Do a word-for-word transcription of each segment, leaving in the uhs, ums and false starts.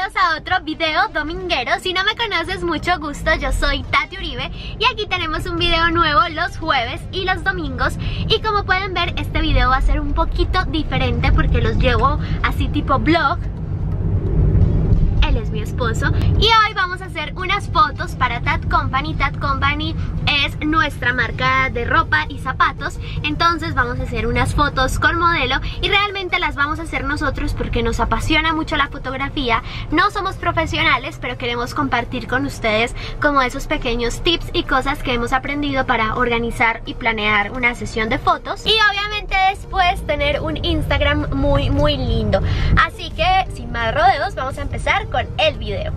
Bienvenidos a otro video dominguero. Si no me conoces, mucho gusto, yo soy Tati Uribe y aquí tenemos un video nuevo los jueves y los domingos. Y como pueden ver, este video va a ser un poquito diferente porque los llevo así tipo vlog. Él es mi esposo y hoy vamos a hacer unas fotos para Tat Company. Tat Company es nuestra marca de ropa y zapatos, entonces vamos a hacer unas fotos con modelo y realmente las vamos a hacer nosotros porque nos apasiona mucho la fotografía. No somos profesionales, pero queremos compartir con ustedes como esos pequeños tips y cosas que hemos aprendido para organizar y planear una sesión de fotos y obviamente después tener un Instagram muy muy lindo. Así que sin más rodeos vamos a empezar con el video.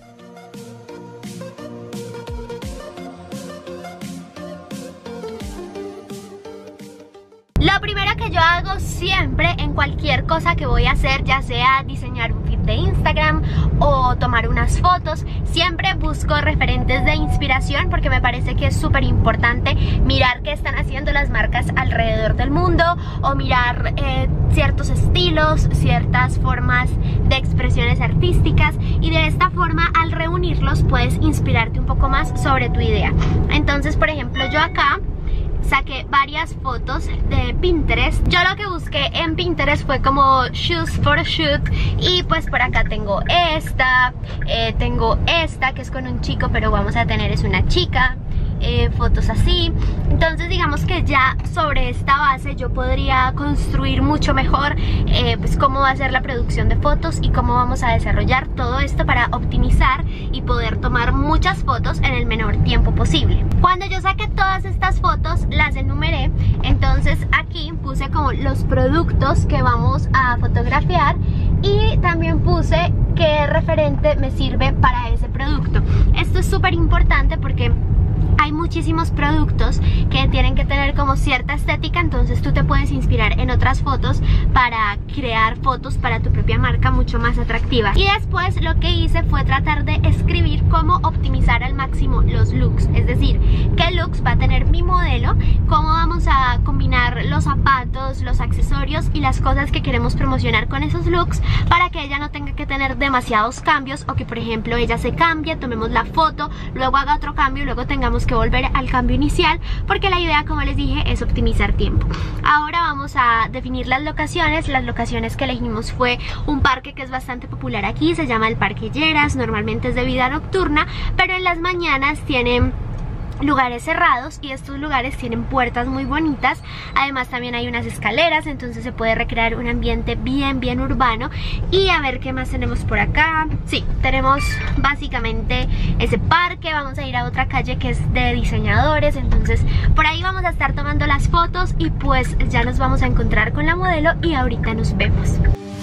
Lo primero que yo hago siempre en cualquier cosa que voy a hacer, ya sea diseñar un feed de Instagram o tomar unas fotos, siempre busco referentes de inspiración porque me parece que es súper importante mirar qué están haciendo las marcas alrededor del mundo o mirar eh, ciertos estilos, ciertas formas de expresiones artísticas y de esta forma al reunirlos puedes inspirarte un poco más sobre tu idea. Entonces, por ejemplo, yo acá saqué varias fotos de Pinterest. Yo lo que busqué en Pinterest fue como shoes for a shoot y pues por acá tengo esta, eh, tengo esta que es con un chico pero vamos a tener es una chica. Eh, fotos así, entonces digamos que ya sobre esta base yo podría construir mucho mejor eh, pues cómo va a ser la producción de fotos y cómo vamos a desarrollar todo esto para optimizar y poder tomar muchas fotos en el menor tiempo posible. Cuando yo saqué todas estas fotos las enumeré, entonces aquí puse como los productos que vamos a fotografiar y también puse qué referente me sirve para ese producto. Esto es súper importante porque hay muchísimos productos que tienen que tener como cierta estética, entonces tú te puedes inspirar en otras fotos para crear fotos para tu propia marca mucho más atractivas. Y después lo que hice fue tratar de escribir cómo optimizar al máximo los looks, es decir, qué looks va a tener mi modelo, cómo vamos a combinar los zapatos, los accesorios y las cosas que queremos promocionar con esos looks para que ella no tenga que tener demasiados cambios o que por ejemplo ella se cambie, tomemos la foto, luego haga otro cambio y luego tengamos que volver al cambio inicial, porque la idea, como les dije, es optimizar tiempo. Ahora vamos a definir las locaciones. Las locaciones que elegimos fue un parque que es bastante popular aquí, se llama el Parque Lleras, normalmente es de vida nocturna, pero en las mañanas tienen lugares cerrados y estos lugares tienen puertas muy bonitas. Además también hay unas escaleras, entonces se puede recrear un ambiente bien bien urbano. Y a ver qué más tenemos por acá. Sí, tenemos básicamente ese parque. Vamos a ir a otra calle que es de diseñadores, entonces por ahí vamos a estar tomando las fotos y pues ya nos vamos a encontrar con la modelo y ahorita nos vemos.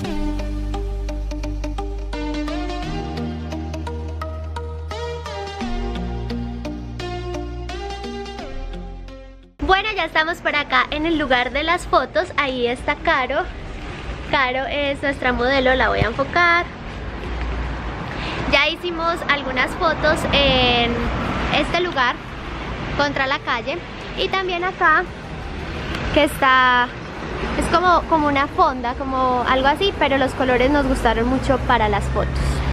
Bueno, ya estamos por acá en el lugar de las fotos. Ahí está Caro. Caro es nuestra modelo, la voy a enfocar. Ya hicimos algunas fotos en este lugar, contra la calle. Y también acá, que está, es como, como una fonda, como algo así, pero los colores nos gustaron mucho para las fotos.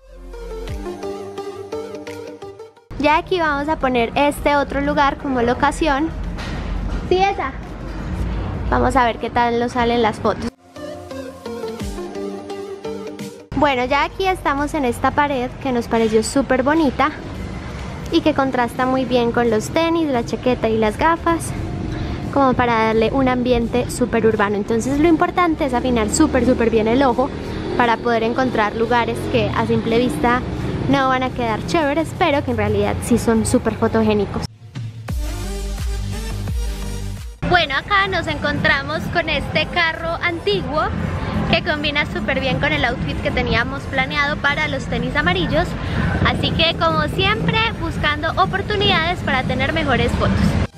Ya aquí vamos a poner este otro lugar como locación. Sí, esa. Vamos a ver qué tal nos salen las fotos. Bueno, ya aquí estamos en esta pared que nos pareció súper bonita y que contrasta muy bien con los tenis, la chaqueta y las gafas, como para darle un ambiente súper urbano. Entonces lo importante es afinar súper súper bien el ojo para poder encontrar lugares que a simple vista no van a quedar chéveres, pero que en realidad sí son súper fotogénicos. Bueno, acá nos encontramos con este carro antiguo que combina súper bien con el outfit que teníamos planeado para los tenis amarillos. Así que como siempre buscando oportunidades para tener mejores fotos.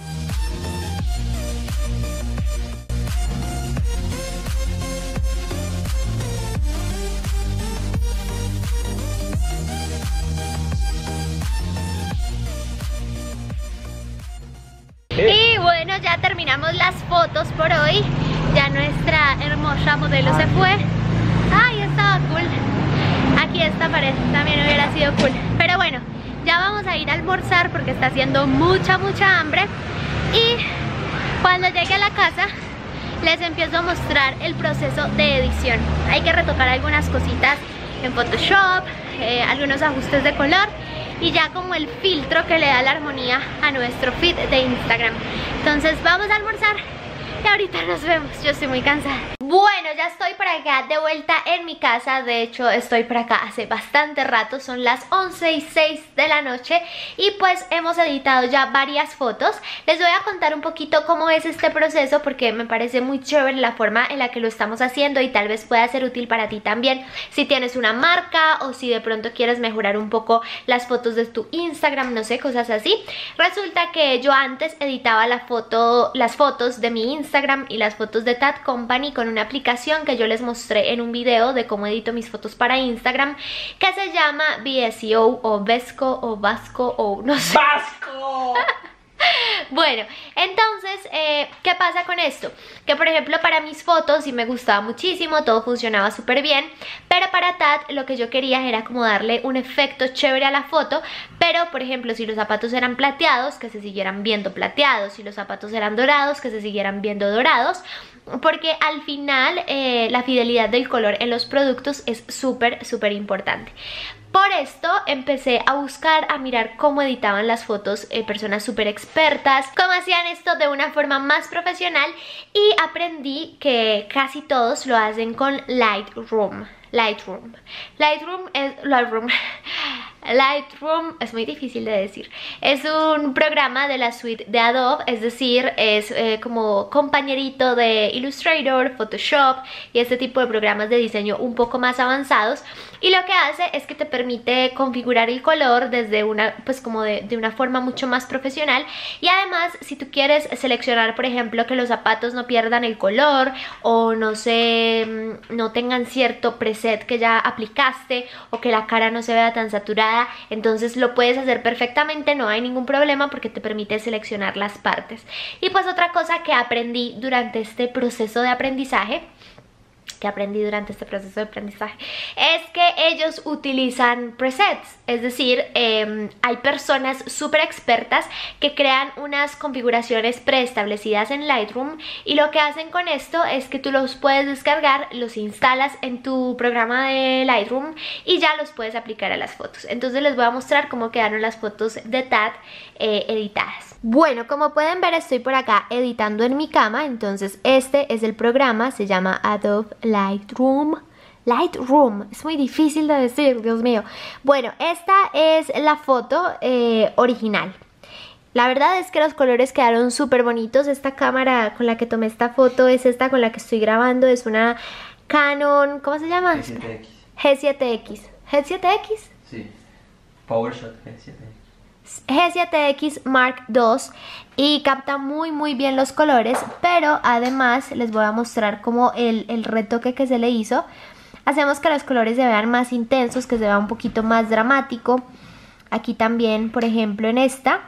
Y bueno, ya terminamos las fotos por hoy. Ya nuestra hermosa modelo se fue. Ay, estaba cool. Aquí está para también, también hubiera sido cool. Pero bueno, ya vamos a ir a almorzar porque está haciendo mucha, mucha hambre. Y cuando llegue a la casa les empiezo a mostrar el proceso de edición. Hay que retocar algunas cositas en Photoshop, eh, algunos ajustes de color y ya como el filtro que le da la armonía a nuestro feed de Instagram. Entonces vamos a almorzar y ahorita nos vemos. Yo estoy muy cansada. Bueno, ya estoy por acá de vuelta en mi casa. De hecho estoy por acá hace bastante rato. Son las once y seis de la noche y pues hemos editado ya varias fotos. Les voy a contar un poquito cómo es este proceso porque me parece muy chévere la forma en la que lo estamos haciendo y tal vez pueda ser útil para ti también si tienes una marca o si de pronto quieres mejorar un poco las fotos de tu Instagram, no sé, cosas así. Resulta que yo antes editaba la foto, las fotos de mi Instagram y las fotos de Tad Company con una aplicación que yo les mostré en un video de cómo edito mis fotos para Instagram, que se llama V S E O o Vesco o Vasco o no sé. ¡Vasco! Bueno, entonces, eh, ¿qué pasa con esto? Que por ejemplo para mis fotos sí me gustaba muchísimo, todo funcionaba súper bien, pero para Tad lo que yo quería era como darle un efecto chévere a la foto, pero por ejemplo si los zapatos eran plateados, que se siguieran viendo plateados, si los zapatos eran dorados, que se siguieran viendo dorados, porque al final eh, la fidelidad del color en los productos es súper, súper importante. Por esto empecé a buscar, a mirar cómo editaban las fotos eh, personas súper expertas, cómo hacían esto de una forma más profesional y aprendí que casi todos lo hacen con Lightroom. Lightroom. Lightroom es... Lightroom. Lightroom es muy difícil de decir. Es un programa de la suite de Adobe, es decir, es eh, como compañerito de Illustrator, Photoshop y este tipo de programas de diseño un poco más avanzados. Y lo que hace es que te permite configurar el color desde una, pues como de, de una forma mucho más profesional. Y además, si tú quieres seleccionar, por ejemplo, que los zapatos no pierdan el color o no se, no tengan cierto preset que ya aplicaste o que la cara no se vea tan saturada, entonces lo puedes hacer perfectamente, no hay ningún problema porque te permite seleccionar las partes. Y pues otra cosa que aprendí durante este proceso de aprendizaje que aprendí durante este proceso de aprendizaje es que ellos utilizan presets, es decir, eh, hay personas súper expertas que crean unas configuraciones preestablecidas en Lightroom y lo que hacen con esto es que tú los puedes descargar, los instalas en tu programa de Lightroom y ya los puedes aplicar a las fotos. Entonces les voy a mostrar cómo quedaron las fotos de Tad eh, editadas. Bueno, como pueden ver estoy por acá editando en mi cama, entonces este es el programa, se llama Adobe Lightroom. Lightroom, es muy difícil de decir, Dios mío. Bueno, esta es la foto eh, original. La verdad es que los colores quedaron súper bonitos. Esta cámara con la que tomé esta foto es esta con la que estoy grabando, es una Canon, ¿cómo se llama? G siete X. G siete X. ¿G siete X? Sí, PowerShot G siete X. G siete X Mark dos y capta muy muy bien los colores, pero además les voy a mostrar como el, el retoque que se le hizo. Hacemos que los colores se vean más intensos, que se vea un poquito más dramático. Aquí también, por ejemplo, en esta,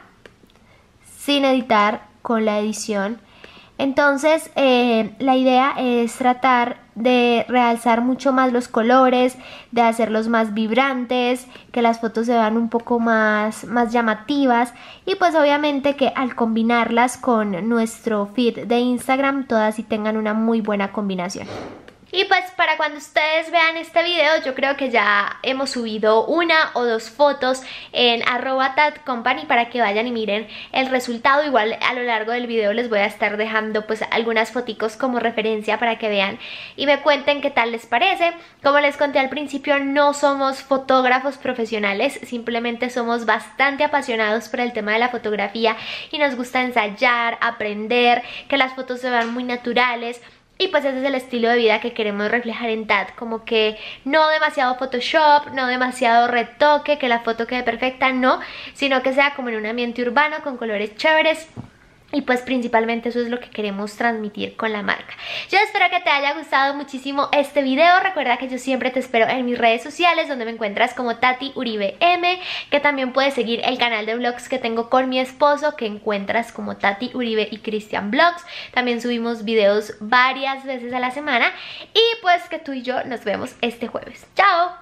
sin editar, con la edición. Entonces eh, la idea es tratar de realzar mucho más los colores, de hacerlos más vibrantes, que las fotos se vean un poco más, más llamativas y pues obviamente que al combinarlas con nuestro feed de Instagram todas sí tengan una muy buena combinación. Y pues para cuando ustedes vean este video yo creo que ya hemos subido una o dos fotos en arroba Tad Company para que vayan y miren el resultado. Igual a lo largo del video les voy a estar dejando pues algunas foticos como referencia para que vean y me cuenten qué tal les parece. Como les conté al principio, no somos fotógrafos profesionales, simplemente somos bastante apasionados por el tema de la fotografía y nos gusta ensayar, aprender, que las fotos se vean muy naturales. Y pues ese es el estilo de vida que queremos reflejar en Tad, como que no demasiado Photoshop, no demasiado retoque, que la foto quede perfecta, no, sino que sea como en un ambiente urbano con colores chéveres. Y pues principalmente eso es lo que queremos transmitir con la marca. Yo espero que te haya gustado muchísimo este video. Recuerda que yo siempre te espero en mis redes sociales, donde me encuentras como Tati Uribe M, que también puedes seguir el canal de vlogs que tengo con mi esposo, que encuentras como Tati Uribe y Cristian Vlogs. También subimos videos varias veces a la semana. Y pues que tú y yo nos vemos este jueves. ¡Chao!